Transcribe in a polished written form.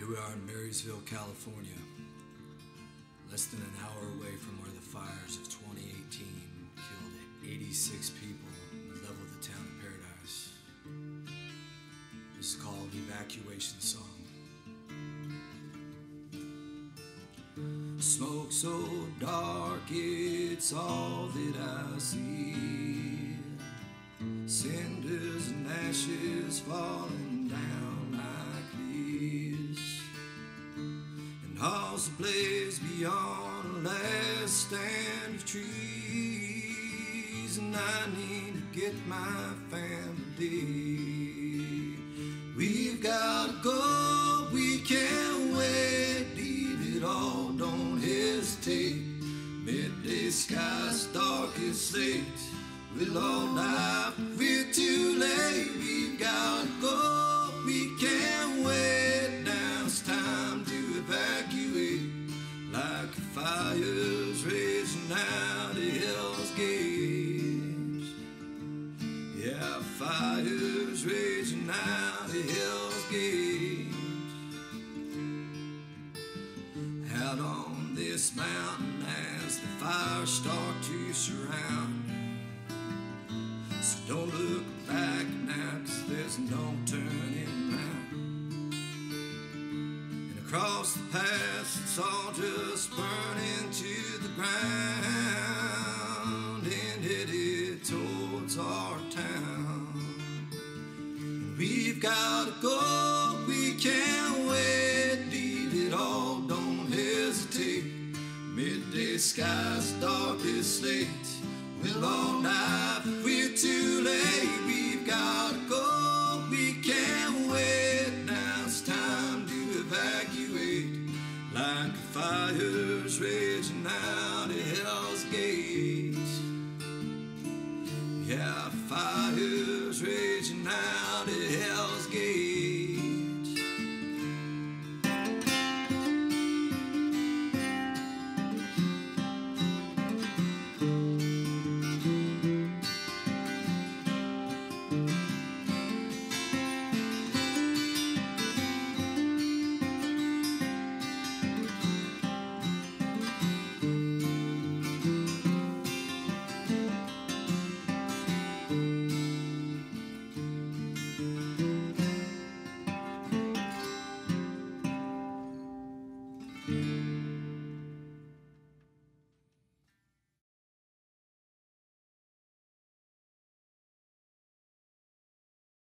Here we are in Marysville, California, less than an hour away from where the fires of 2018 killed 86 people and leveled the town of Paradise. This is called Evacuation Song. Smoke so dark, it's all that I see. Cinders and ashes falling down like leaves, and halls ablaze beyond the last stand of trees. And I need to get my family. We've got to go, we can't wait. Leave it all, don't hesitate. Midday sky's dark as slate. We'll all die if we're too late. We've got to go, we can't wait. Now it's time to evacuate, like a fire's raging out of hell's gates. Yeah, fire's raging out of hell's gates. Out on this mountain as the fires start to surround, so don't look back now, 'cause there's no turning back. And across the pass, it's all just burning to the ground, and headed towards our town. And we've got to go, we can't wait. Leave it all, don't hesitate. Midday sky's dark as slate. We'll all die if we're too late. We've got to go, we can't wait. Now it's time to evacuate, like a fire's raging out of hell's gate.